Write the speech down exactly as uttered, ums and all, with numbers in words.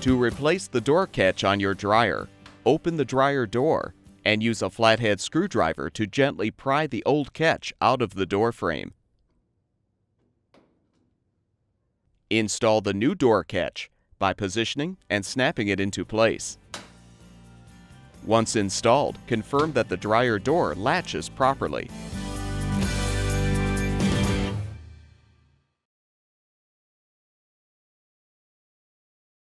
To replace the door catch on your dryer, open the dryer door and use a flathead screwdriver to gently pry the old catch out of the door frame. Install the new door catch by positioning and snapping it into place. Once installed, confirm that the dryer door latches properly.